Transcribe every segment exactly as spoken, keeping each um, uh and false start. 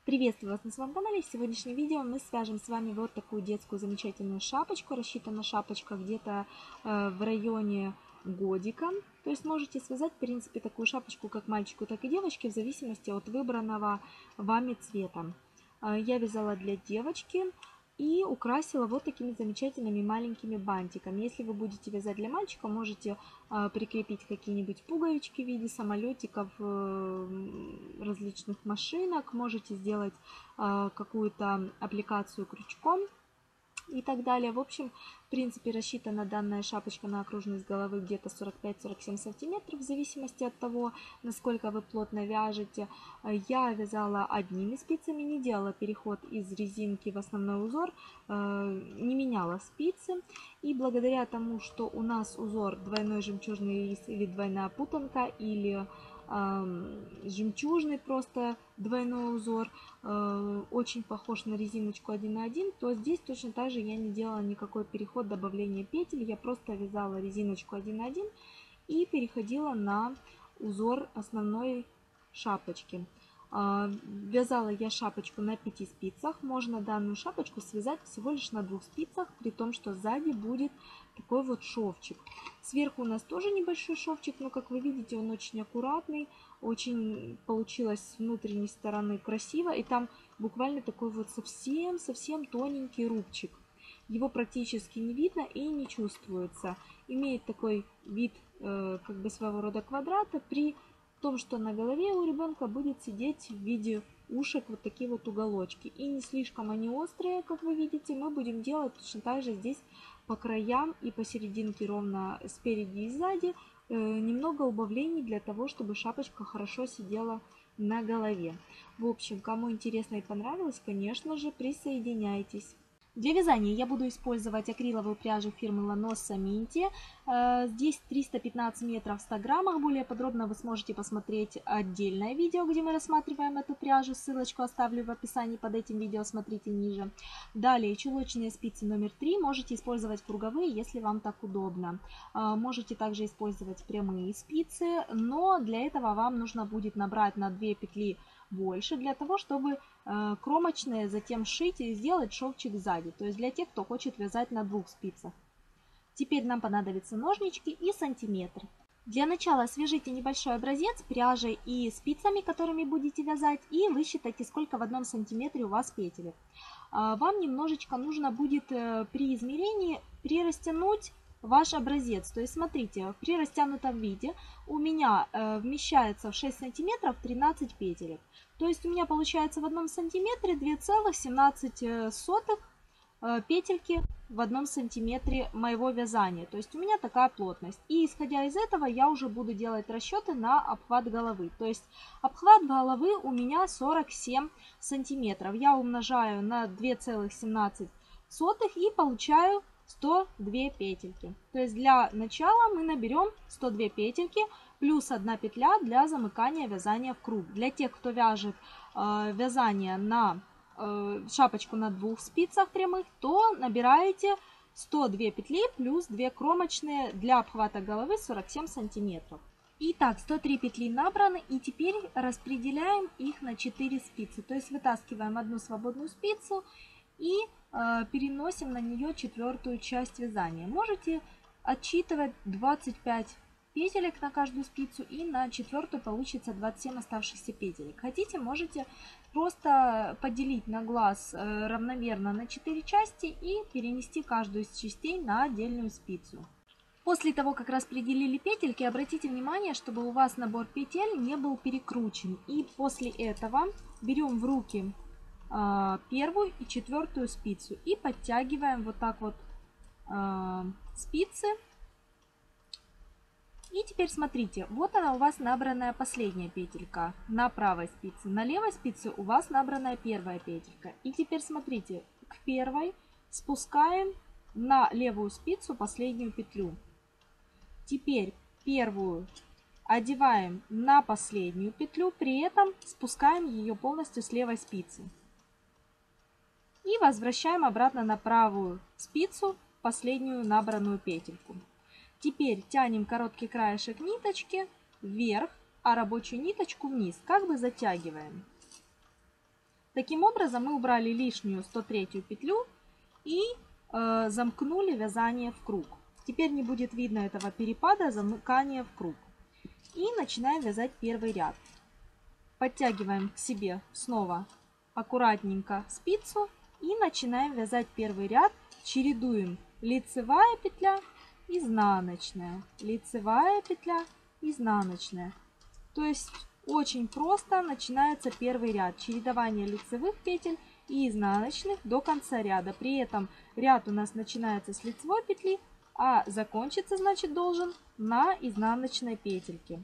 Приветствую вас на своем канале. В сегодняшнем видео мы свяжем с вами вот такую детскую замечательную шапочку. Рассчитана шапочка где-то э, в районе годика. То есть можете связать, в принципе, такую шапочку как мальчику, так и девочке, в зависимости от выбранного вами цвета. Э, я вязала для девочки и украсила вот такими замечательными маленькими бантиками. Если вы будете вязать для мальчика, можете э, прикрепить какие-нибудь пуговички в виде самолетиков, э, различных машинок, можете сделать э, какую-то аппликацию крючком и так далее. В общем, в принципе, рассчитана данная шапочка на окружность головы где-то сорок пять — сорок семь сантиметров, в зависимости от того, насколько вы плотно вяжете. Я вязала одними спицами, не делала переход из резинки в основной узор, не меняла спицы. И благодаря тому, что у нас узор двойной жемчужный рис или двойная путанка, или жемчужный просто двойной узор, очень похож на резиночку один на один, то здесь точно так же я не делала никакой переход добавления петель. Я просто вязала резиночку один на один и переходила на узор основной шапочки. Вязала я шапочку на пяти спицах. Можно данную шапочку связать всего лишь на двух спицах, при том, что сзади будет такой вот шовчик. Сверху у нас тоже небольшой шовчик, но, как вы видите, он очень аккуратный. Очень получилось с внутренней стороны красиво. И там буквально такой вот совсем-совсем тоненький рубчик. Его практически не видно и не чувствуется. Имеет такой вид э, как бы своего рода квадрата, при том, что на голове у ребенка будет сидеть в виде ушек вот такие вот уголочки. И не слишком они острые, как вы видите. Мы будем делать точно так же здесь по краям и посерединке, ровно спереди и сзади, э, немного убавлений для того, чтобы шапочка хорошо сидела на голове. В общем, кому интересно и понравилось, конечно же, присоединяйтесь. Для вязания я буду использовать акриловую пряжу фирмы Lanossa Minty. Здесь триста пятнадцать метров в ста граммах. Более подробно вы сможете посмотреть отдельное видео, где мы рассматриваем эту пряжу. Ссылочку оставлю в описании под этим видео, смотрите ниже. Далее чулочные спицы номер три. Можете использовать круговые, если вам так удобно. Можете также использовать прямые спицы, но для этого вам нужно будет набрать на две петли больше, для того, чтобы э, кромочные затем шить и сделать шовчик сзади. То есть для тех, кто хочет вязать на двух спицах. Теперь нам понадобятся ножнички и сантиметр. Для начала свяжите небольшой образец пряжей и спицами, которыми будете вязать, и высчитайте, сколько в одном сантиметре у вас петелек. Э, вам немножечко нужно будет э, при измерении прирастянуть ваш образец. То есть смотрите, при растянутом виде у меня э, вмещается в шесть сантиметров тринадцать петелек. То есть у меня получается в одном сантиметре две целых семнадцать сотых э, петельки в одном сантиметре моего вязания. То есть у меня такая плотность. И исходя из этого я уже буду делать расчеты на обхват головы. То есть обхват головы у меня сорок семь сантиметров. Я умножаю на две целых семнадцать сотых и получаю сто две петельки. То есть для начала мы наберем сто две петельки плюс одна петля для замыкания вязания в круг. Для тех, кто вяжет э, вязание на э, шапочку на двух спицах прямых, то набираете сто две петли плюс две кромочные для обхвата головы сорок семь сантиметров. Итак, сто три петли набраны, и теперь распределяем их на четыре спицы. То есть вытаскиваем одну свободную спицу и э, переносим на нее четвертую часть вязания. Можете отсчитывать двадцать пять петелек на каждую спицу, и на четвертую получится двадцать семь оставшихся петелек. Хотите, можете просто поделить на глаз э, равномерно на четыре части и перенести каждую из частей на отдельную спицу. После того, как распределили петельки, обратите внимание, чтобы у вас набор петель не был перекручен. И после этого берем в руки первую и четвертую спицу и подтягиваем вот так вот э, спицы. И теперь смотрите, вот она у вас набранная последняя петелька на правой спице, на левой спице у вас набранная первая петелька. И теперь смотрите, к первой спускаем на левую спицу последнюю петлю. Теперь первую одеваем на последнюю петлю, при этом спускаем ее полностью с левой спицы. И возвращаем обратно на правую спицу последнюю набранную петельку. Теперь тянем короткий краешек ниточки вверх, а рабочую ниточку вниз, как бы затягиваем. Таким образом мы убрали лишнюю сто третью петлю и э, замкнули вязание в круг. Теперь не будет видно этого перепада замыкания в круг. И начинаем вязать первый ряд. Подтягиваем к себе снова аккуратненько спицу и начинаем вязать первый ряд. Чередуем лицевая петля, изнаночная, лицевая петля, изнаночная. То есть очень просто начинается первый ряд. Чередование лицевых петель и изнаночных до конца ряда. При этом ряд у нас начинается с лицевой петли, а закончиться, значит, должен на изнаночной петельке.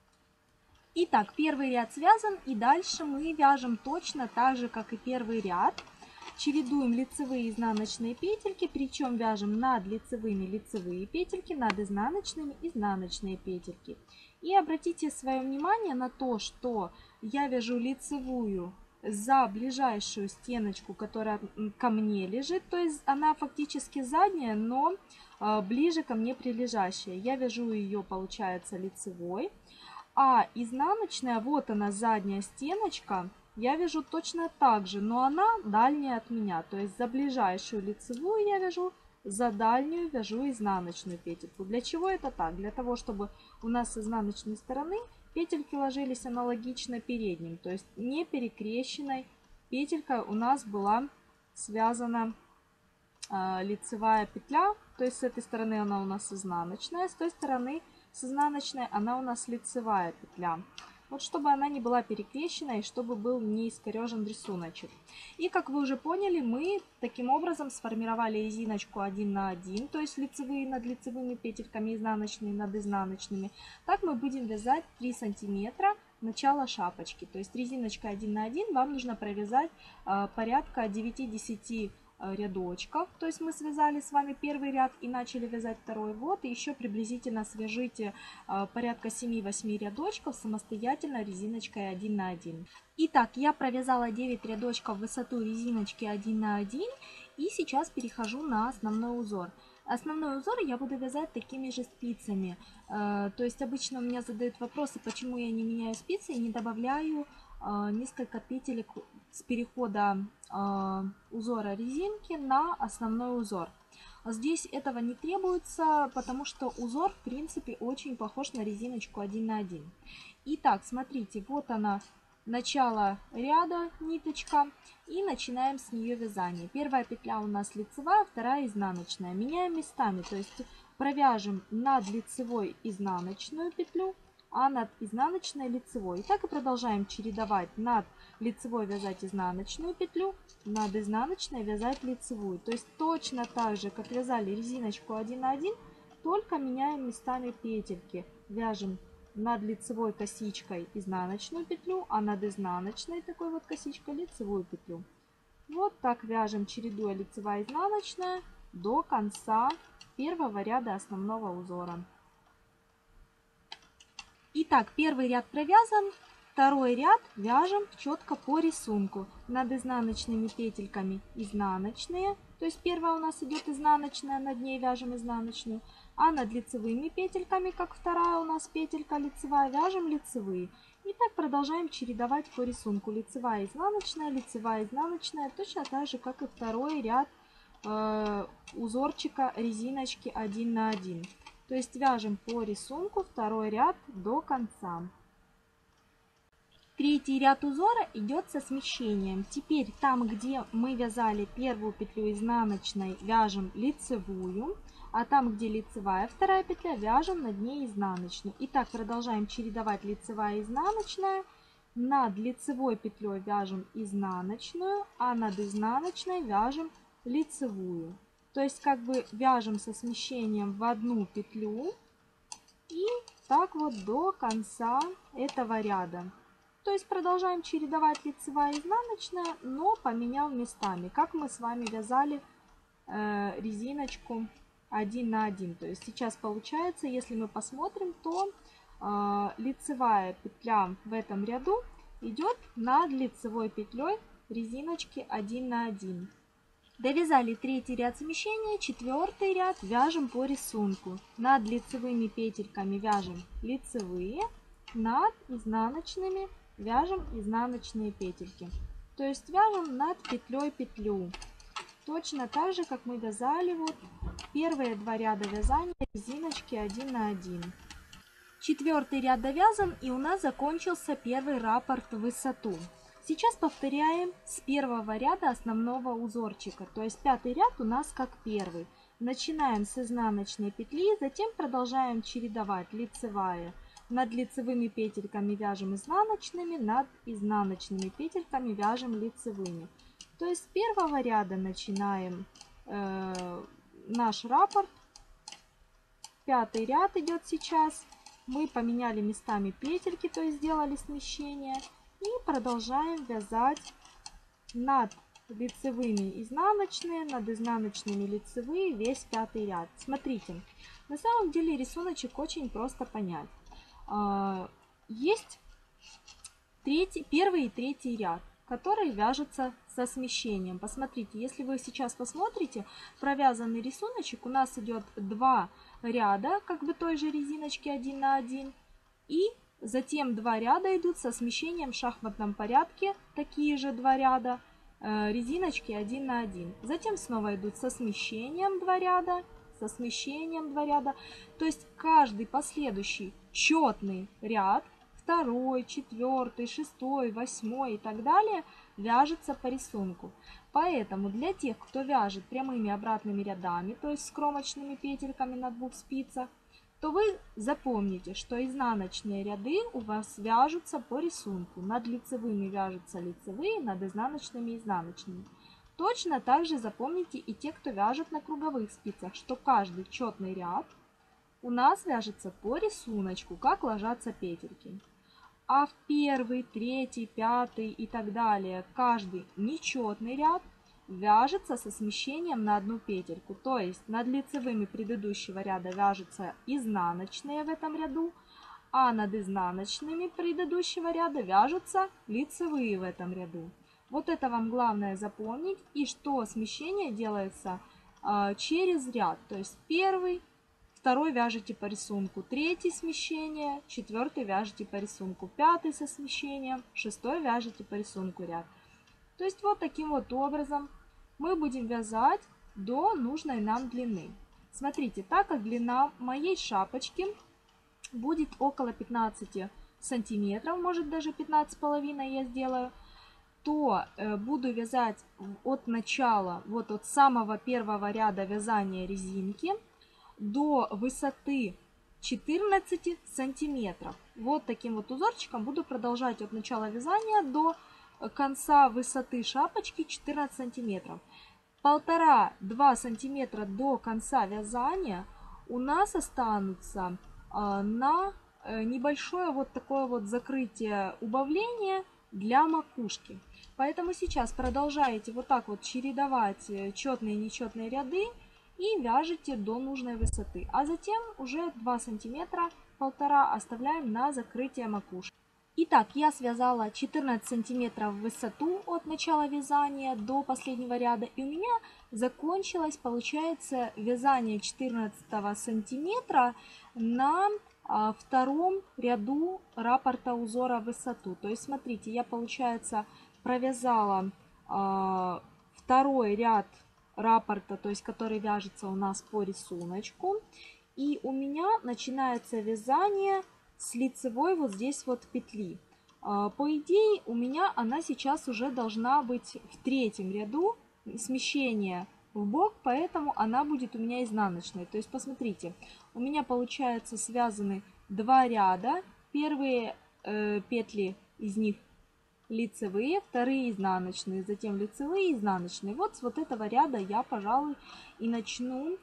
Итак, первый ряд связан, и дальше мы вяжем точно так же, как и первый ряд. Чередуем лицевые и изнаночные петельки, причем вяжем над лицевыми лицевые петельки, над изнаночными изнаночные петельки. И обратите свое внимание на то, что я вяжу лицевую за ближайшую стеночку, которая ко мне лежит, то есть она фактически задняя, но ближе ко мне прилежащая. Я вяжу ее, получается, лицевой, а изнаночная, вот она задняя стеночка, я вяжу точно так же, но она дальняя от меня. То есть за ближайшую лицевую я вяжу, за дальнюю вяжу изнаночную петельку. Для чего это так? Для того, чтобы у нас с изнаночной стороны петельки ложились аналогично передним. То есть не перекрещенной петелькой у нас была связана э, лицевая петля. То есть с этой стороны она у нас изнаночная, с той стороны с изнаночной она у нас лицевая петля. Вот чтобы она не была перекрещена и чтобы был не искорежен рисуночек. И как вы уже поняли, мы таким образом сформировали резиночку один на один, то есть лицевые над лицевыми петельками, изнаночные над изнаночными. Так мы будем вязать три сантиметра начала шапочки. То есть резиночкой один на один вам нужно провязать э, порядка девяти-десяти рядочков. То есть мы связали с вами первый ряд и начали вязать второй. Вот, и еще приблизительно свяжите э, порядка семи-восьми рядочков самостоятельно резиночкой один на один. Итак, я провязала девять рядочков в высоту резиночки один на один и сейчас перехожу на основной узор. Основной узор я буду вязать такими же спицами. Э, то есть обычно у меня задают вопросы, почему я не меняю спицы и не добавляю э, несколько петелек с перехода э, узора резинки на основной узор. Здесь этого не требуется, потому что узор в принципе очень похож на резиночку один на один. Итак, смотрите, вот она, начало ряда, ниточка, и начинаем с нее вязание. Первая петля у нас лицевая, вторая изнаночная. Меняем местами, то есть провяжем над лицевой изнаночную петлю, а над изнаночной лицевой. И так и продолжаем чередовать: над лицевой вязать изнаночную петлю, над изнаночной вязать лицевую. То есть точно так же, как вязали резиночку один на один, только меняем местами петельки. Вяжем над лицевой косичкой изнаночную петлю, а над изнаночной такой вот косичкой лицевую петлю. Вот так вяжем, чередуя лицевая и изнаночная до конца первого ряда основного узора. Итак, первый ряд провязан, второй ряд вяжем четко по рисунку. Над изнаночными петельками изнаночные, то есть первая у нас идет изнаночная, над ней вяжем изнаночную, а над лицевыми петельками, как вторая у нас петелька лицевая, вяжем лицевые. И так продолжаем чередовать по рисунку: лицевая, изнаночная, лицевая, изнаночная, точно так же, как и второй ряд э, узорчика резиночки один на один. То есть вяжем по рисунку второй ряд до конца. Третий ряд узора идет со смещением. Теперь там, где мы вязали первую петлю изнаночной, вяжем лицевую, а там, где лицевая вторая петля, вяжем над ней изнаночную. И так продолжаем чередовать лицевая и изнаночная. Над лицевой петлей вяжем изнаночную, а над изнаночной вяжем лицевую. То есть как бы вяжем со смещением в одну петлю и так вот до конца этого ряда. То есть продолжаем чередовать лицевая и изнаночная, но поменяв местами, как мы с вами вязали э, резиночку один на один. То есть сейчас получается, если мы посмотрим, то э, лицевая петля в этом ряду идет над лицевой петлей резиночки один на один. Довязали третий ряд смещения, четвертый ряд вяжем по рисунку. Над лицевыми петельками вяжем лицевые, над изнаночными вяжем изнаночные петельки. То есть вяжем над петлей петлю. Точно так же, как мы вязали вот первые два ряда вязания резиночки один на один. Четвертый ряд довязан, и у нас закончился первый раппорт в высоту. Сейчас повторяем с первого ряда основного узорчика. То есть пятый ряд у нас как первый. Начинаем с изнаночной петли, затем продолжаем чередовать лицевая. Над лицевыми петельками вяжем изнаночными, над изнаночными петельками вяжем лицевыми. То есть с первого ряда начинаем э, наш раппорт. Пятый ряд идет сейчас. Мы поменяли местами петельки, то есть сделали смещение. И продолжаем вязать над лицевыми изнаночные, над изнаночными лицевые весь пятый ряд. Смотрите, на самом деле рисуночек очень просто понять. Есть третий, первый и третий ряд, которые вяжутся со смещением. Посмотрите, если вы сейчас посмотрите, провязанный рисуночек, у нас идет два ряда, как бы той же резиночки один на один, и затем два ряда идут со смещением в шахматном порядке, такие же два ряда, э, резиночки один на один. Затем снова идут со смещением два ряда, со смещением два ряда. То есть каждый последующий четный ряд, второй, четвертый, шестой, восьмой и так далее, вяжется по рисунку. Поэтому для тех, кто вяжет прямыми обратными рядами, то есть с кромочными петельками на двух спицах, то вы запомните, что изнаночные ряды у вас вяжутся по рисунку. Над лицевыми вяжутся лицевые, над изнаночными изнаночными. Точно так же запомните и те, кто вяжет на круговых спицах, что каждый четный ряд у нас вяжется по рисунку, как ложатся петельки. А в первый, третий, пятый и так далее каждый нечетный ряд вяжется со смещением на одну петельку. То есть над лицевыми предыдущего ряда вяжутся изнаночные в этом ряду, а над изнаночными предыдущего ряда вяжутся лицевые в этом ряду. Вот это вам главное запомнить. И что смещение делается а, через ряд. То есть первый, второй вяжете по рисунку, третий смещение, четвертый вяжете по рисунку, пятый со смещением, шестой вяжете по рисунку ряд. То есть вот таким вот образом мы будем вязать до нужной нам длины. Смотрите, так как длина моей шапочки будет около пятнадцати сантиметров, может даже пятнадцать с половиной я сделаю, то э, буду вязать от начала, вот от самого первого ряда вязания резинки до высоты четырнадцати сантиметров. Вот таким вот узорчиком буду продолжать от начала вязания до конца высоты шапочки четырнадцать сантиметров. полтора-два сантиметра до конца вязания у нас останутся э, на э, небольшое вот такое вот закрытие убавления для макушки. Поэтому сейчас продолжаете вот так вот чередовать четные и нечетные ряды и вяжете до нужной высоты. А затем уже два сантиметра, полтора оставляем на закрытие макушки. Итак, я связала четырнадцать сантиметров в высоту от начала вязания до последнего ряда. И у меня закончилось, получается, вязание четырнадцатого сантиметра на а, втором ряду раппорта узора в высоту. То есть, смотрите, я, получается, провязала а, второй ряд раппорта, то есть который вяжется у нас по рисунку. И у меня начинается вязание с лицевой вот здесь вот петли. А, по идее, у меня она сейчас уже должна быть в третьем ряду, смещение в бок, поэтому она будет у меня изнаночной. То есть, посмотрите, у меня получается связаны два ряда. Первые э, петли из них лицевые, вторые изнаночные, затем лицевые и изнаночные. Вот с вот этого ряда я, пожалуй, и начну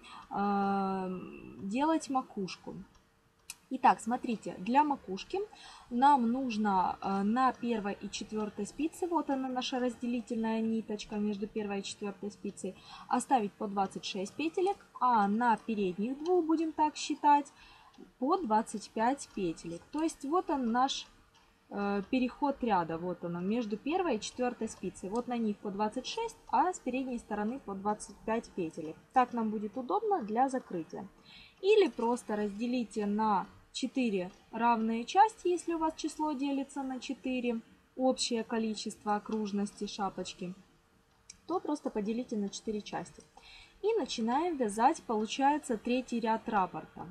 э, делать макушку. Итак, смотрите, для макушки нам нужно э, на первой и четвертой спице, вот она наша разделительная ниточка между первой и четвертой спицей, оставить по двадцать шесть петелек, а на передних двух, будем так считать, по двадцать пять петелек. То есть вот он наш переход ряда, вот оно, между первой и четвертой спицей. Вот на них по двадцать шесть, а с передней стороны по двадцать пять петелек. Так нам будет удобно для закрытия. Или просто разделите на четыре равные части, если у вас число делится на четыре. общее количество окружности шапочки, то просто поделите на четыре части. И начинаем вязать, получается, третий ряд раппорта.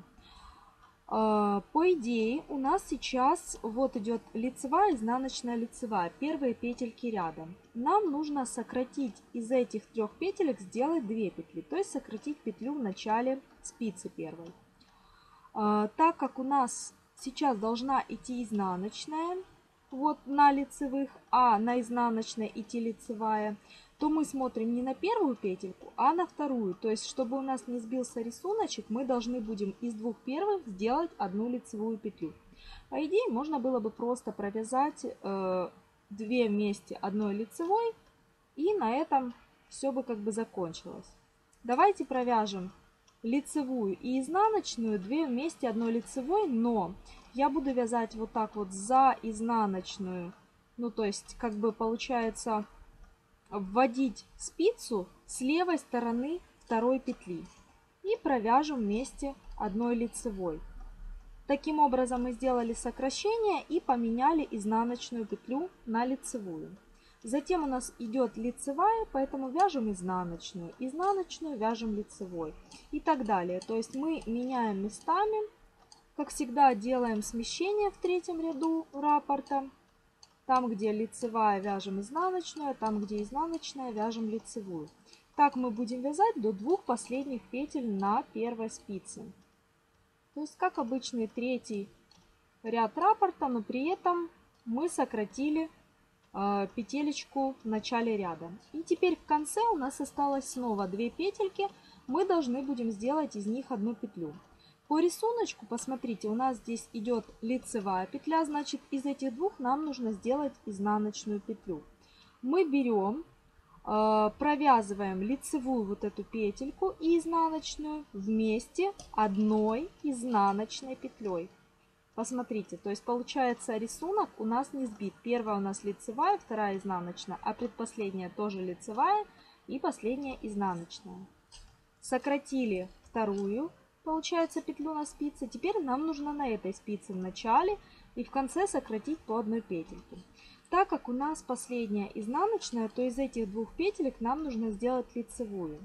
По идее, у нас сейчас вот идет лицевая, изнаночная, лицевая, первые петельки ряда. Нам нужно сократить из этих трех петелек, сделать две петли, то есть сократить петлю в начале спицы первой. Так как у нас сейчас должна идти изнаночная, вот на лицевых, а на изнаночной идти лицевая, то мы смотрим не на первую петельку, а на вторую. То есть, чтобы у нас не сбился рисуночек, мы должны будем из двух первых сделать одну лицевую петлю. По идее, можно было бы просто провязать э, две вместе одной лицевой, и на этом все бы как бы закончилось. Давайте провяжем лицевую и изнаночную, две вместе одной лицевой, но я буду вязать вот так вот за изнаночную, ну то есть как бы получается вводить спицу с левой стороны второй петли и провяжем вместе одной лицевой. Таким образом мы сделали сокращение и поменяли изнаночную петлю на лицевую. Затем у нас идет лицевая, поэтому вяжем изнаночную, изнаночную вяжем лицевой и так далее. То есть мы меняем местами, как всегда делаем смещение в третьем ряду раппорта. Там, где лицевая, вяжем изнаночную, там, где изнаночная, вяжем лицевую. Так мы будем вязать до двух последних петель на первой спице. То есть как обычный третий ряд раппорта, но при этом мы сократили э, петелечку в начале ряда. И теперь в конце у нас осталось снова две петельки. Мы должны будем сделать из них одну петлю. По рисунку, посмотрите, у нас здесь идет лицевая петля, значит из этих двух нам нужно сделать изнаночную петлю. Мы берем, э, провязываем лицевую вот эту петельку и изнаночную вместе одной изнаночной петлей. Посмотрите, то есть получается рисунок у нас не сбит. Первая у нас лицевая, вторая изнаночная, а предпоследняя тоже лицевая и последняя изнаночная. Сократили вторую, получается, петлю на спице. Теперь нам нужно на этой спице в начале и в конце сократить по одной петельке. Так как у нас последняя изнаночная, то из этих двух петелек нам нужно сделать лицевую.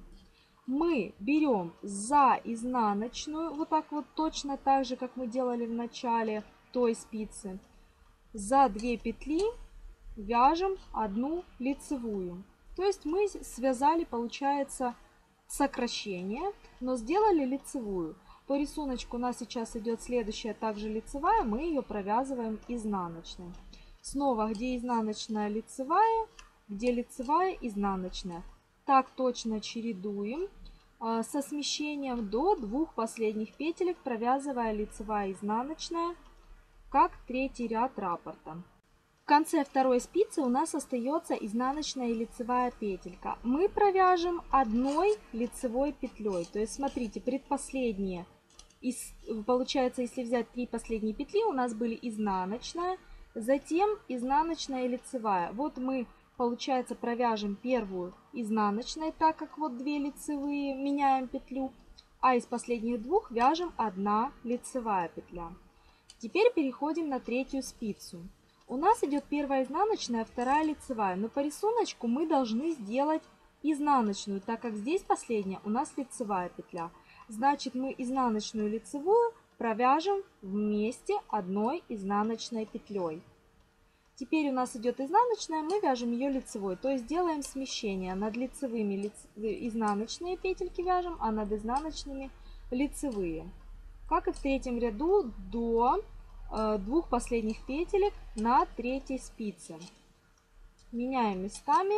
Мы берем за изнаночную, вот так вот точно так же, как мы делали в начале той спицы. За две петли вяжем одну лицевую. То есть мы связали, получается, сокращение, но сделали лицевую. По рисунку у нас сейчас идет следующая также лицевая, мы ее провязываем изнаночной. Снова где изнаночная, лицевая, где лицевая, изнаночная. Так точно чередуем э, со смещением до двух последних петелек, провязывая лицевая, изнаночная, как третий ряд раппорта. В конце второй спицы у нас остается изнаночная и лицевая петелька. Мы провяжем одной лицевой петлей. То есть смотрите, предпоследние, получается, если взять три последние петли, у нас были изнаночная, затем изнаночная и лицевая. Вот мы, получается, провяжем первую изнаночной, так как вот две лицевые, меняем петлю, а из последних двух вяжем одна лицевая петля. Теперь переходим на третью спицу. У нас идет первая изнаночная, вторая лицевая, но по рисунку мы должны сделать изнаночную, так как здесь последняя у нас лицевая петля. Значит, мы изнаночную и лицевую провяжем вместе одной изнаночной петлей. Теперь у нас идет изнаночная, мы вяжем ее лицевой, то есть делаем смещение. Над лицевыми лиц... изнаночные петельки вяжем, а над изнаночными лицевые. Как и в третьем ряду до двух последних петелек на третьей спице. Меняем местами.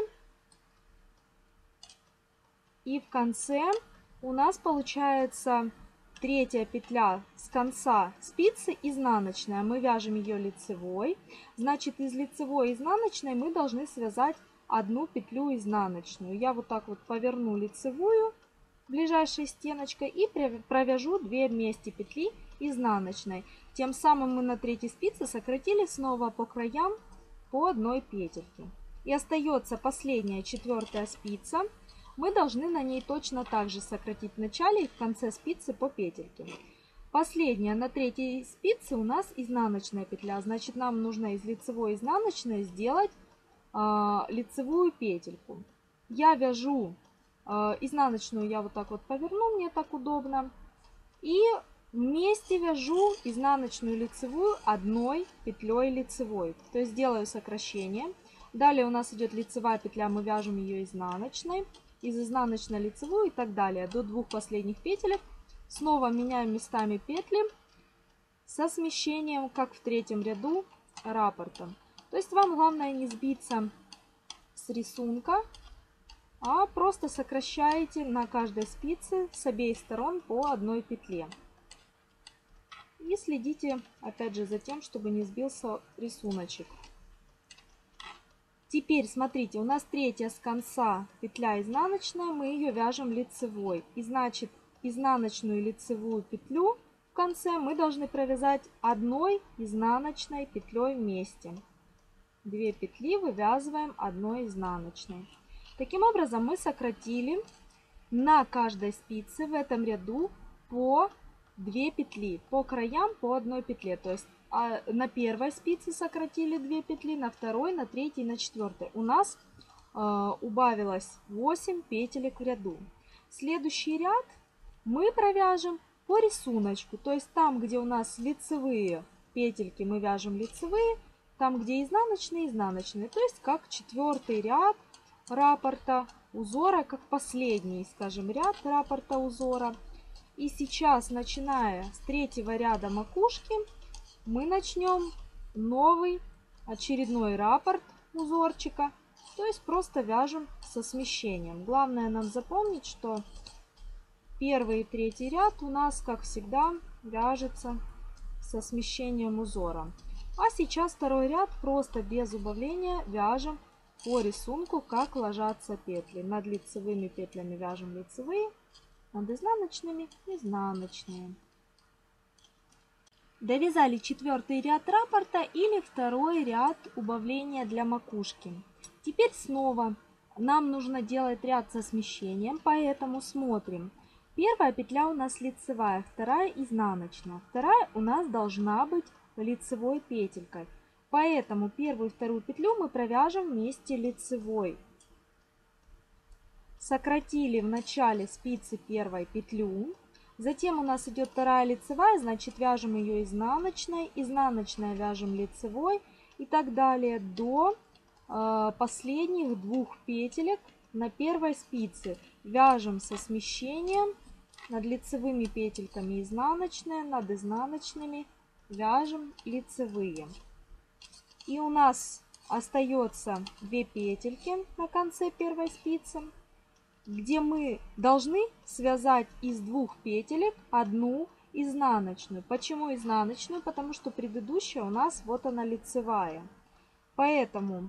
И в конце у нас получается третья петля с конца спицы изнаночная. Мы вяжем ее лицевой. Значит, из лицевой и изнаночной мы должны связать одну петлю изнаночную. Я вот так вот поверну лицевую ближайшей стеночкой и провяжу две вместе петли изнаночной. Тем самым мы на третьей спице сократили снова по краям по одной петельке. И остается последняя, четвертая спица. Мы должны на ней точно так же сократить в начале и в конце спицы по петельке. Последняя на третьей спице у нас изнаночная петля. Значит, нам нужно из лицевой и изнаночной сделать э, лицевую петельку. Я вяжу э, изнаночную, я вот так вот поверну, мне так удобно. И вместе вяжу изнаночную и лицевую одной петлей лицевой. То есть делаю сокращение. Далее у нас идет лицевая петля, мы вяжем ее изнаночной. Из изнаночной лицевую и так далее до двух последних петелек. Снова меняем местами петли со смещением, как в третьем ряду раппорта. То есть вам главное не сбиться с рисунка, а просто сокращаете на каждой спице с обеих сторон по одной петле. И следите опять же за тем, чтобы не сбился рисуночек. Теперь смотрите, у нас третья с конца петля изнаночная, мы ее вяжем лицевой. И значит, изнаночную и лицевую петлю в конце мы должны провязать одной изнаночной петлей вместе. Две петли вывязываем одной изнаночной. Таким образом мы сократили на каждой спице в этом ряду по две петли, по краям по одной петле. То есть на первой спице сократили две петли, на второй, на третьей, на четвертой. У нас э, убавилось восемь петелек в ряду. Следующий ряд мы провяжем по рисунку. То есть там, где у нас лицевые петельки, мы вяжем лицевые. Там, где изнаночные, изнаночные. То есть как четвертый ряд раппорта узора, как последний, скажем, ряд раппорта узора. И сейчас, начиная с третьего ряда макушки, мы начнем новый очередной раппорт узорчика. То есть просто вяжем со смещением. Главное нам запомнить, что первый и третий ряд у нас, как всегда, вяжется со смещением узора. А сейчас второй ряд просто без убавления вяжем по рисунку, как ложатся петли. Над лицевыми петлями вяжем лицевые, над изнаночными изнаночные. Довязали четвертый ряд раппорта или второй ряд убавления для макушки. Теперь снова нам нужно делать ряд со смещением, поэтому смотрим. Первая петля у нас лицевая, вторая изнаночная. Вторая у нас должна быть лицевой петелькой. Поэтому первую и вторую петлю мы провяжем вместе лицевой. Сократили в начале спицы первой петлю. Затем у нас идет вторая лицевая, значит вяжем ее изнаночной. Изнаночная вяжем лицевой. И так далее до э, последних двух петелек на первой спице. Вяжем со смещением. Над лицевыми петельками изнаночные, над изнаночными вяжем лицевые. И у нас остается две петельки на конце первой спицы, где мы должны связать из двух петелек одну изнаночную. Почему изнаночную? Потому что предыдущая у нас вот она лицевая. Поэтому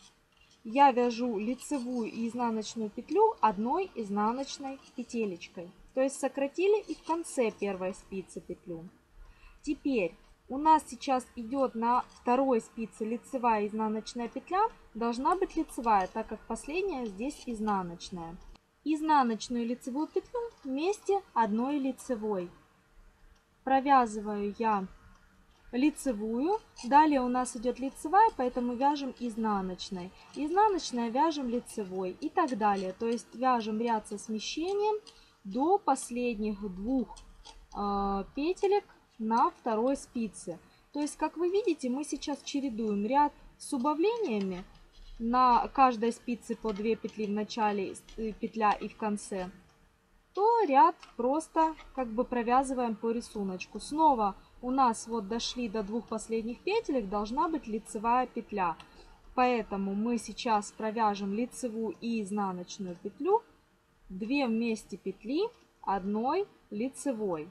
я вяжу лицевую и изнаночную петлю одной изнаночной петелечкой. То есть сократили и в конце первой спицы петлю. Теперь у нас сейчас идет на второй спице лицевая и изнаночная петля. Должна быть лицевая, так как последняя здесь изнаночная. Изнаночную и лицевую петлю вместе одной лицевой. Провязываю я лицевую. Далее у нас идет лицевая, поэтому вяжем изнаночной. Изнаночная вяжем лицевой и так далее. То есть вяжем ряд со смещением до последних двух э, петелек на второй спице. То есть, как вы видите, мы сейчас чередуем ряд с убавлениями. На каждой спице по две петли в начале, петля и в конце. То ряд просто как бы провязываем по рисунку. Снова у нас вот дошли до двух последних петелек, должна быть лицевая петля. Поэтому мы сейчас провяжем лицевую и изнаночную петлю. две вместе петли одной лицевой.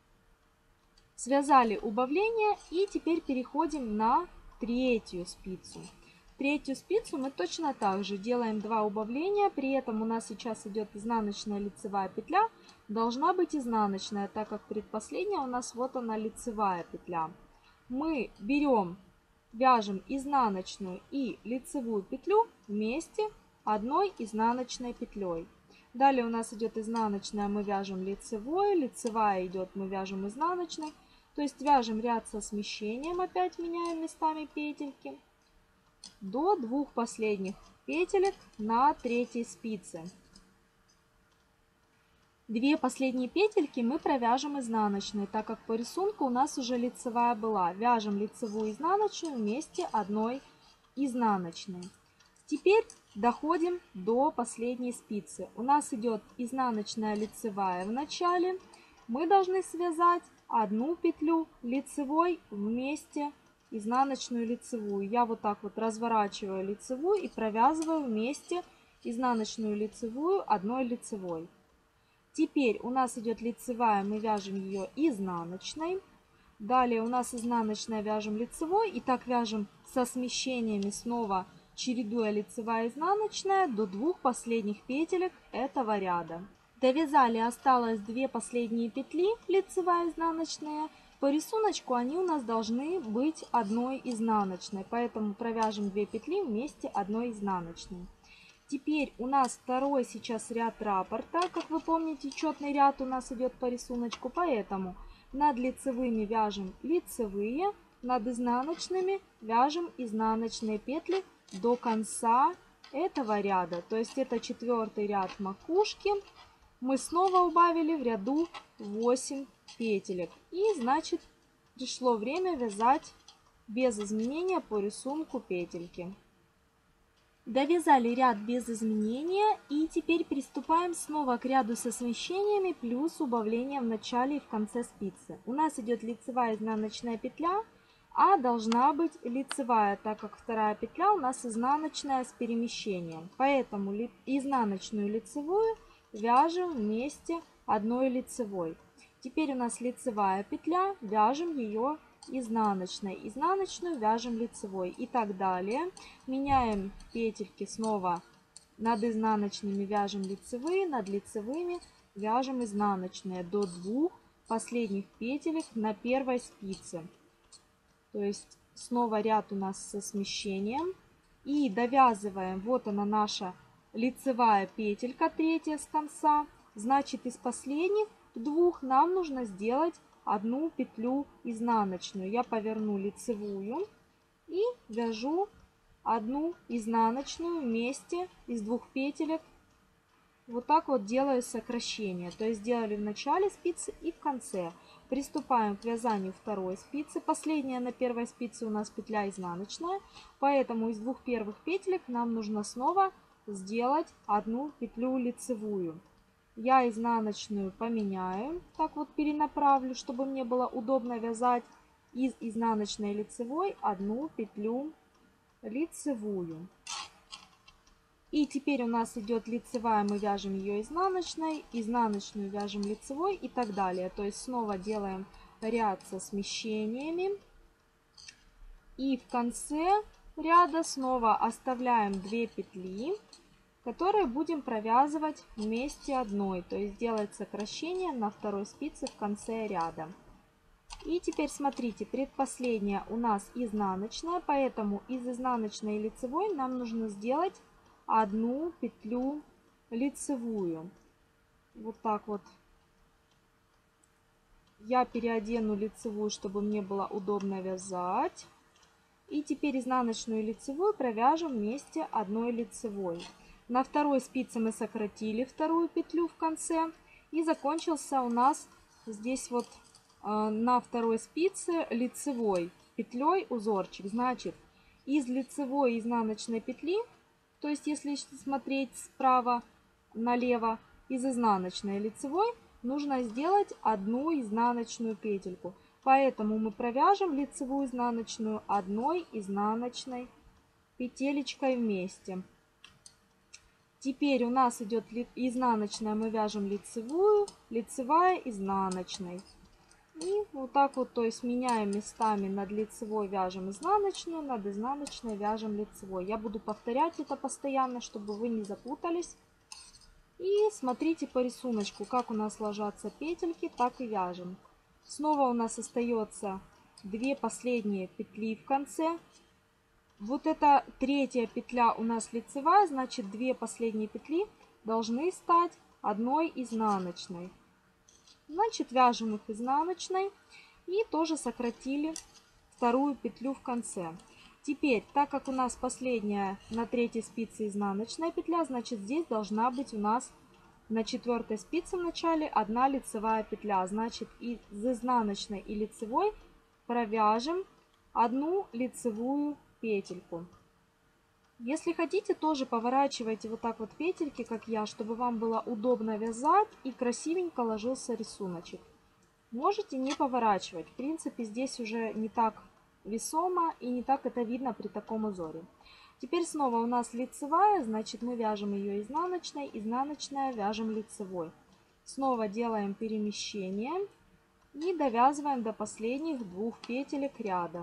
Связали убавление и теперь переходим на третью спицу. Третью спицу мы точно так же делаем два убавления, при этом у нас сейчас идет изнаночная лицевая петля, должна быть изнаночная, так как предпоследняя у нас вот она лицевая петля. Мы берем, вяжем изнаночную и лицевую петлю вместе одной изнаночной петлей. Далее у нас идет изнаночная, мы вяжем лицевой, лицевая идет, мы вяжем изнаночной. То есть вяжем ряд со смещением, опять меняем местами петельки, до двух последних петелек на третьей спице. Две последние петельки мы провяжем изнаночной, так как по рисунку у нас уже лицевая была. Вяжем лицевую и изнаночную вместе одной изнаночной. Теперь доходим до последней спицы. У нас идет изнаночная, лицевая в начале. Мы должны связать одну петлю лицевой вместе изнаночную, лицевую. Я вот так вот разворачиваю лицевую и провязываю вместе изнаночную, лицевую одной лицевой. Теперь у нас идет лицевая, мы вяжем ее изнаночной. Далее у нас изнаночная, вяжем лицевой. И так вяжем со смещениями, снова чередуя лицевая, изнаночная до двух последних петелек этого ряда. Довязали, осталось две последние петли, лицевая, изнаночная. По рисунку они у нас должны быть одной изнаночной, поэтому провяжем две петли вместе одной изнаночной. Теперь у нас второй сейчас ряд раппорта. Как вы помните, четный ряд у нас идет по рисунку, поэтому над лицевыми вяжем лицевые, над изнаночными вяжем изнаночные петли до конца этого ряда. То есть это четвертый ряд макушки. Мы снова убавили в ряду восемь петелек. И значит пришло время вязать без изменения по рисунку петельки. Довязали ряд без изменения и теперь приступаем снова к ряду со смещениями плюс убавлением в начале и в конце спицы. У нас идет лицевая, изнаночная петля, а должна быть лицевая, так как вторая петля у нас изнаночная с перемещением. Поэтому изнаночную, лицевую вяжем вместе одной лицевой. Теперь у нас лицевая петля, вяжем ее изнаночной, изнаночную вяжем лицевой и так далее. Меняем петельки, снова над изнаночными вяжем лицевые, над лицевыми вяжем изнаночные до двух последних петелек на первой спице. То есть снова ряд у нас со смещением и довязываем. Вот она наша лицевая петелька, третья с конца. Значит, из последних двух нам нужно сделать одну петлю изнаночную. Я поверну лицевую и вяжу одну изнаночную вместе из двух петелек. Вот так вот делаю сокращение. То есть сделали в начале спицы и в конце. Приступаем к вязанию второй спицы. Последняя на первой спице у нас петля изнаночная. Поэтому из двух первых петелек нам нужно снова сделать одну петлю лицевую. Я изнаночную поменяю, так вот перенаправлю, чтобы мне было удобно вязать из изнаночной лицевой одну петлю лицевую. И теперь у нас идет лицевая, мы вяжем ее изнаночной, изнаночную вяжем лицевой и так далее. То есть снова делаем ряд со смещениями. И в конце ряда снова оставляем две петли, которые будем провязывать вместе одной, то есть делать сокращение на второй спице в конце ряда. И теперь смотрите, предпоследняя у нас изнаночная, поэтому из изнаночной и лицевой нам нужно сделать одну петлю лицевую. Вот так вот я переодену лицевую, чтобы мне было удобно вязать. И теперь изнаночную и лицевую провяжем вместе одной лицевой. На второй спице мы сократили вторую петлю в конце. И закончился у нас здесь вот э, на второй спице лицевой петлей узорчик. Значит, из лицевой изнаночной петли, то есть если смотреть справа налево, из изнаночной лицевой нужно сделать одну изнаночную петельку. Поэтому мы провяжем лицевую изнаночную одной изнаночной петелечкой вместе. Теперь у нас идет изнаночная, мы вяжем лицевую, лицевая, изнаночной. И вот так вот, то есть меняем местами, над лицевой вяжем изнаночную, над изнаночной вяжем лицевой. Я буду повторять это постоянно, чтобы вы не запутались. И смотрите по рисунку, как у нас ложатся петельки, так и вяжем. Снова у нас остается две последние петли в конце. Вот эта третья петля у нас лицевая, значит две последние петли должны стать одной изнаночной. Значит, вяжем их изнаночной и тоже сократили вторую петлю в конце. Теперь, так как у нас последняя на третьей спице изнаночная петля, значит здесь должна быть у нас на четвертой спице в начале одна лицевая петля. Значит, из изнаночной и лицевой провяжем одну лицевую петельку. Если хотите, тоже поворачивайте вот так вот петельки, как я, чтобы вам было удобно вязать и красивенько ложился рисуночек. Можете не поворачивать. В принципе, здесь уже не так весомо и не так это видно при таком узоре. Теперь снова у нас лицевая, значит мы вяжем ее изнаночной, изнаночная вяжем лицевой. Снова делаем перемещение и довязываем до последних двух петелек ряда.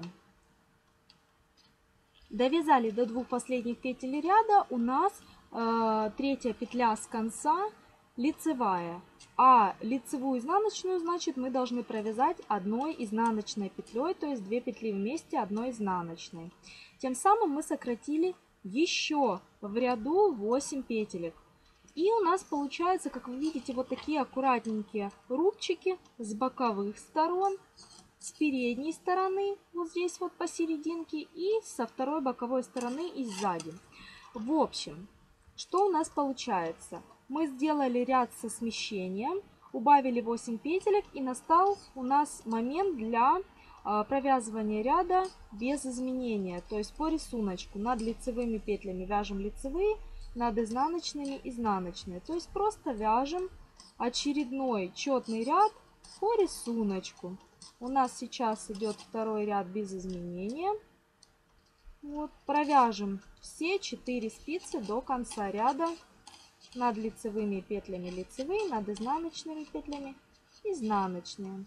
Довязали до двух последних петель ряда, у нас э, третья петля с конца лицевая, а лицевую изнаночную, значит, мы должны провязать одной изнаночной петлей, то есть две петли вместе одной изнаночной. Тем самым мы сократили еще в ряду восемь петелек. И у нас получается, как вы видите, вот такие аккуратненькие рубчики с боковых сторон, с передней стороны, вот здесь вот посерединке, и со второй боковой стороны и сзади. В общем, что у нас получается? Мы сделали ряд со смещением, убавили восемь петелек, и настал у нас момент для э, провязывания ряда без изменения. То есть по рисунку над лицевыми петлями вяжем лицевые, над изнаночными изнаночные. То есть просто вяжем очередной четный ряд по рисунку. У нас сейчас идет второй ряд без изменения. Вот, провяжем все четыре спицы до конца ряда. Над лицевыми петлями лицевые, над изнаночными петлями изнаночные.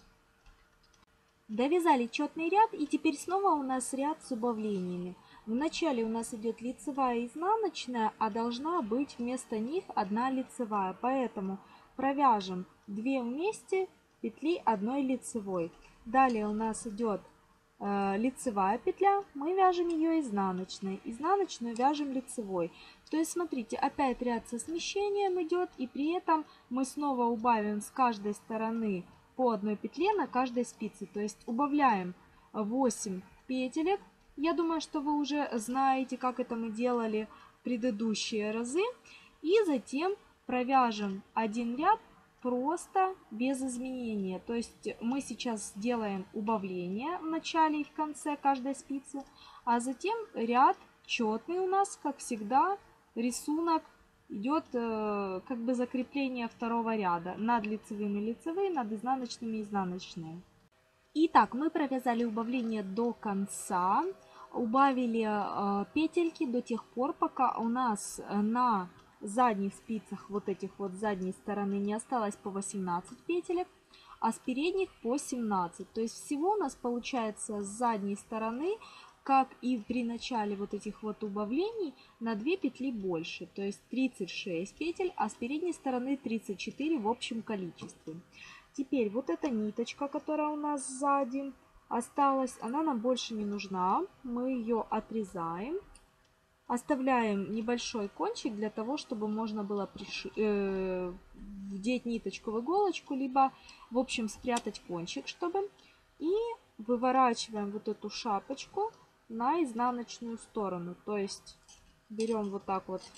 Довязали четный ряд, и теперь снова у нас ряд с убавлениями. Вначале у нас идет лицевая и изнаночная, а должна быть вместо них одна лицевая. Поэтому провяжем две вместе петли одной лицевой. Далее у нас идет э, лицевая петля, мы вяжем ее изнаночной, изнаночную вяжем лицевой. То есть смотрите, опять ряд со смещением идет, и при этом мы снова убавим с каждой стороны по одной петле на каждой спице. То есть убавляем восемь петелек. Я думаю, что вы уже знаете, как это мы делали в предыдущие разы. И затем провяжем один ряд просто без изменения. То есть мы сейчас делаем убавление в начале и в конце каждой спицы, а затем ряд четный у нас, как всегда, рисунок идет э, как бы закрепление второго ряда. Над лицевыми лицевые, над изнаночными изнаночные. Итак, мы провязали убавление до конца, убавили э, петельки до тех пор, пока у нас на задних спицах вот этих вот задней стороны не осталось по восемнадцать петелек, а с передних по семнадцать. То есть всего у нас получается с задней стороны, как и при начале вот этих вот убавлений, на две петли больше. То есть тридцать шесть петель, а с передней стороны тридцать четыре в общем количестве. Теперь вот эта ниточка, которая у нас сзади осталась, она нам больше не нужна. Мы ее отрезаем. Оставляем небольшой кончик для того, чтобы можно было приши... э... вдеть ниточку в иголочку, либо, в общем, спрятать кончик, чтобы. И выворачиваем вот эту шапочку на изнаночную сторону. То есть берем вот так вот,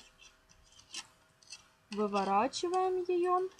выворачиваем ее.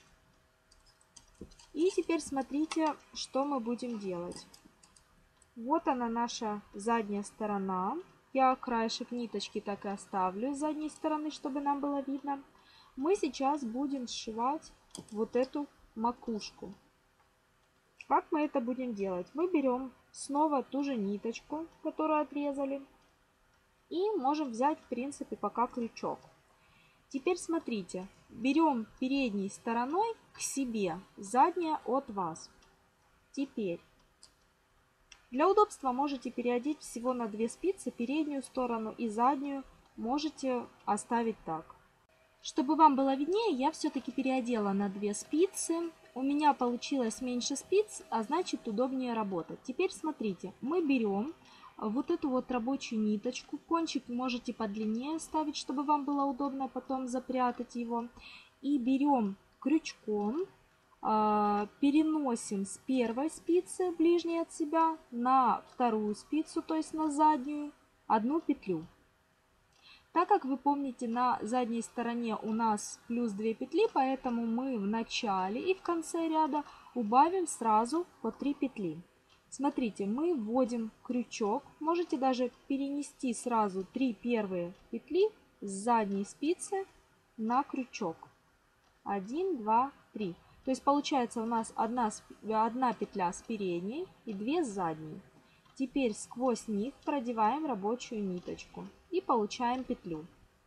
И теперь смотрите, что мы будем делать. Вот она, наша задняя сторона. Я краешек ниточки так и оставлю с задней стороны, чтобы нам было видно. Мы сейчас будем сшивать вот эту макушку. Как мы это будем делать? Мы берем снова ту же ниточку, которую отрезали, и можем взять, в принципе, пока крючок. Теперь смотрите, берем передней стороной к себе, задняя от вас. Теперь для удобства можете переодеть всего на две спицы, переднюю сторону и заднюю можете оставить так. Чтобы вам было виднее, я все-таки переодела на две спицы. У меня получилось меньше спиц, а значит удобнее работать. Теперь смотрите, мы берем вот эту вот рабочую ниточку, кончик можете подлиннее ставить, чтобы вам было удобно потом запрятать его. И берем крючком, переносим с первой спицы, ближней от себя, на вторую спицу, то есть на заднюю, одну петлю. Так как вы помните, на задней стороне у нас плюс две петли, поэтому мы в начале и в конце ряда убавим сразу по три петли. Смотрите, мы вводим крючок, можете даже перенести сразу три первые петли с задней спицы на крючок. один, два, три. То есть получается у нас одна, одна петля с передней и две с задней. Теперь сквозь них продеваем рабочую ниточку и получаем петлю.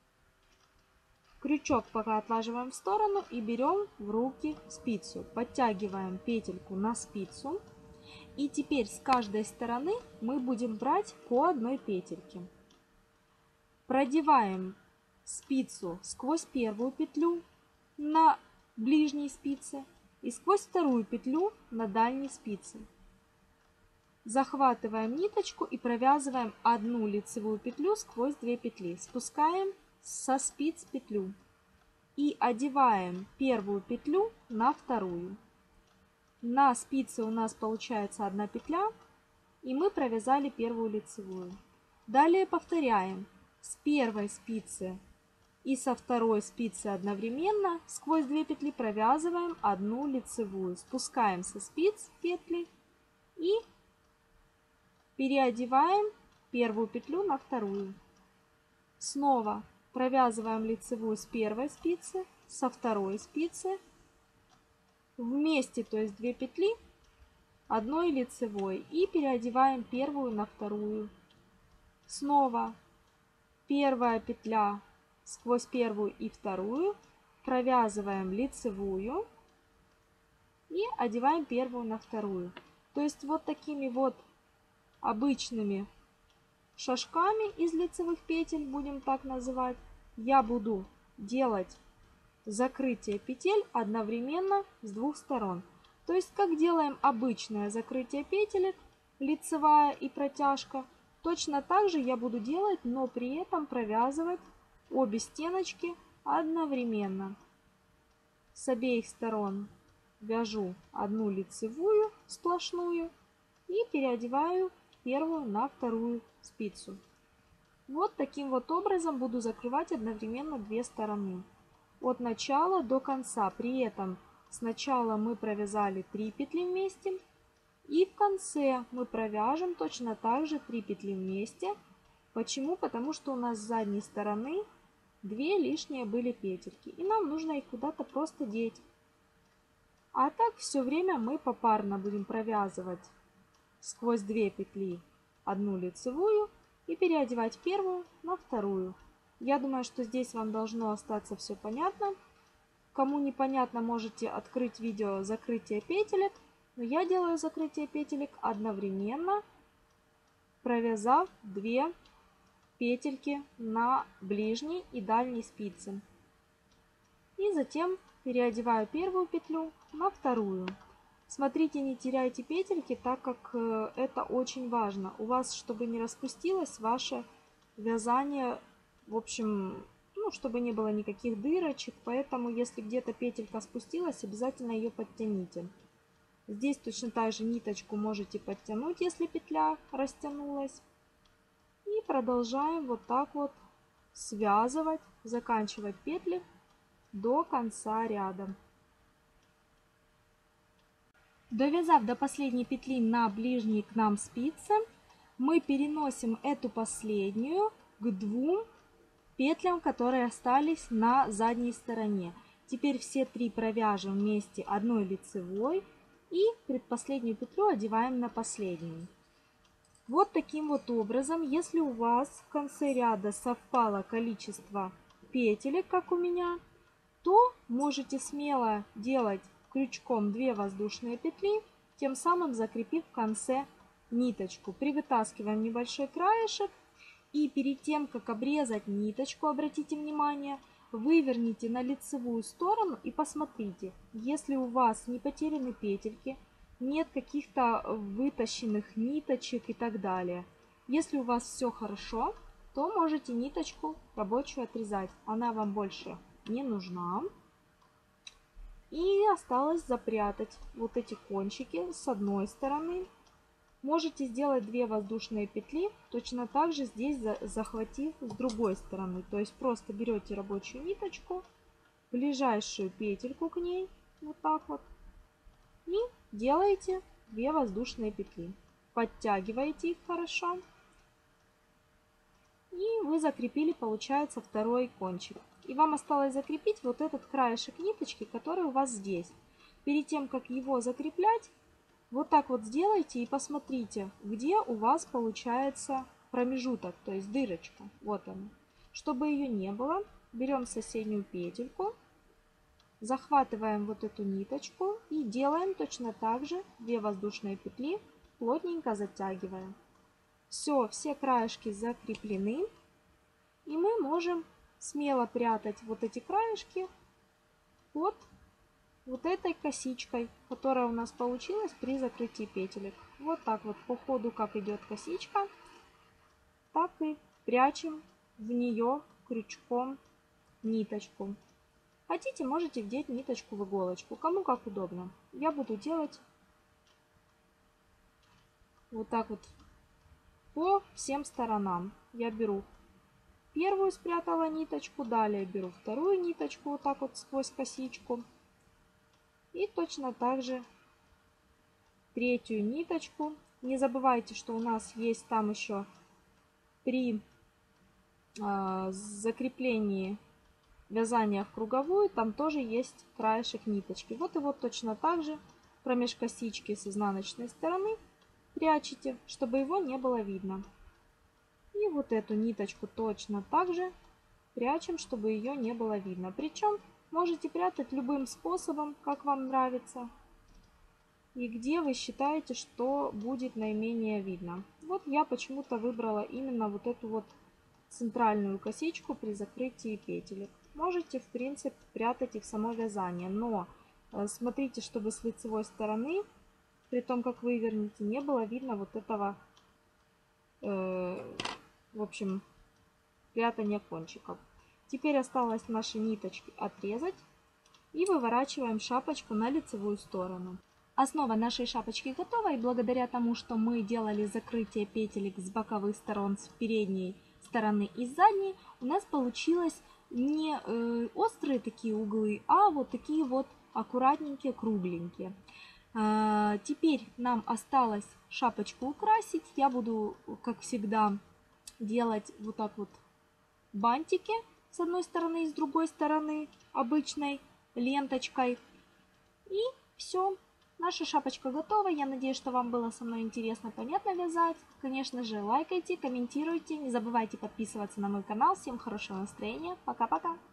Крючок пока отлаживаем в сторону и берем в руки спицу. Подтягиваем петельку на спицу. И теперь с каждой стороны мы будем брать по одной петельке. Продеваем спицу сквозь первую петлю на ближней спице и сквозь вторую петлю на дальней спице. Захватываем ниточку и провязываем одну лицевую петлю сквозь две петли. Спускаем со спиц петлю и одеваем первую петлю на вторую. На спице у нас получается одна петля, и мы провязали первую лицевую. Далее повторяем с первой спицы и со второй спицы одновременно сквозь две петли провязываем одну лицевую. Спускаем со спиц петли и переодеваем первую петлю на вторую. Снова провязываем лицевую с первой спицы, со второй спицы. Вместе, то есть две петли, одной лицевой. И переодеваем первую на вторую. Снова первая петля сквозь первую и вторую. Провязываем лицевую и одеваем первую на вторую. То есть вот такими вот обычными шажками из лицевых петель, будем так называть, я буду делать закрытие петель одновременно с двух сторон. То есть как делаем обычное закрытие петелек, лицевая и протяжка, точно так же я буду делать, но при этом провязывать обе стеночки одновременно. С обеих сторон вяжу одну лицевую сплошную и переодеваю первую на вторую спицу. Вот таким вот образом буду закрывать одновременно две стороны. От начала до конца. При этом сначала мы провязали три петли вместе. И в конце мы провяжем точно так же три петли вместе. Почему? Потому что у нас с задней стороны две лишние были петельки. И нам нужно их куда-то просто деть. А так все время мы попарно будем провязывать сквозь две петли одну лицевую и переодевать первую на вторую. Я думаю, что здесь вам должно остаться все понятно. Кому непонятно, можете открыть видео закрытие петелек. Но я делаю закрытие петелек одновременно, провязав две петельки на ближней и дальней спице. И затем переодеваю первую петлю на вторую. Смотрите, не теряйте петельки, так как это очень важно. У вас, чтобы не распустилось ваше вязание, в общем, ну, чтобы не было никаких дырочек. Поэтому, если где-то петелька спустилась, обязательно ее подтяните. Здесь точно так же ниточку можете подтянуть, если петля растянулась. И продолжаем вот так вот связывать, заканчивать петли до конца ряда. Довязав до последней петли на ближней к нам спице, мы переносим эту последнюю к двум петлям, которые остались на задней стороне. Теперь все три провяжем вместе одной лицевой и предпоследнюю петлю одеваем на последнюю. Вот таким вот образом, если у вас в конце ряда совпало количество петелек, как у меня, то можете смело делать крючком две воздушные петли, тем самым закрепив в конце ниточку. Привытаскиваем небольшой краешек и перед тем, как обрезать ниточку, обратите внимание, выверните на лицевую сторону и посмотрите, если у вас не потеряны петельки, нет каких-то вытащенных ниточек и так далее. Если у вас все хорошо, то можете ниточку рабочую отрезать. Она вам больше не нужна. И осталось запрятать вот эти кончики с одной стороны. Можете сделать две воздушные петли, точно так же здесь захватив с другой стороны. То есть просто берете рабочую ниточку, ближайшую петельку к ней, вот так вот, и делаете две воздушные петли. Подтягиваете их хорошо. И вы закрепили, получается, второй кончик. И вам осталось закрепить вот этот краешек ниточки, который у вас здесь. Перед тем, как его закреплять, вот так вот сделайте и посмотрите, где у вас получается промежуток, то есть дырочка. Вот она. Чтобы ее не было, берем соседнюю петельку, захватываем вот эту ниточку и делаем точно так же две воздушные петли, плотненько затягиваем. Все, все краешки закреплены. И мы можем смело прятать вот эти краешки под вот этой косичкой, которая у нас получилась при закрытии петелек. Вот так вот по ходу, как идет косичка, так и прячем в нее крючком ниточку. Хотите, можете вдеть ниточку в иголочку, кому как удобно. Я буду делать вот так вот по всем сторонам. Я беру первую, спрятала ниточку, далее беру вторую ниточку вот так вот сквозь косичку. И точно так же третью ниточку. Не забывайте, что у нас есть там еще при э, закреплении вязания в круговую, там тоже есть краешек ниточки. Вот и вот точно так же промеж косички с изнаночной стороны прячете, чтобы его не было видно. И вот эту ниточку точно так же прячем, чтобы ее не было видно. Причем можете прятать любым способом, как вам нравится. И где вы считаете, что будет наименее видно. Вот я почему-то выбрала именно вот эту вот центральную косичку при закрытии петелек. Можете, в принципе, прятать и в само вязание. Но смотрите, чтобы с лицевой стороны, при том, как вы вернете, не было видно вот этого, э, в общем, прятания кончиков. Теперь осталось наши ниточки отрезать и выворачиваем шапочку на лицевую сторону. Основа нашей шапочки готова, и благодаря тому, что мы делали закрытие петелек с боковых сторон, с передней стороны и с задней, у нас получилось не э, острые такие углы, а вот такие вот аккуратненькие, кругленькие. А, теперь нам осталось шапочку украсить. Я буду, как всегда, делать вот так вот бантики с одной стороны и с другой стороны обычной ленточкой. И все. Наша шапочка готова. Я надеюсь, что вам было со мной интересно, понятно вязать. Конечно же, лайкайте, комментируйте. Не забывайте подписываться на мой канал. Всем хорошего настроения. Пока-пока.